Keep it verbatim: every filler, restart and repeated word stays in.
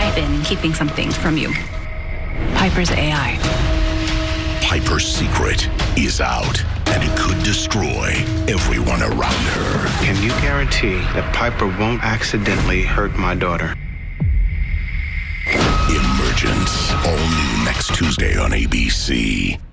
I've been keeping something from you. Piper's A I. Piper's secret is out, and it could destroy everyone around her. Can you guarantee that Piper won't accidentally hurt my daughter? Emergence, all new next Tuesday on A B C.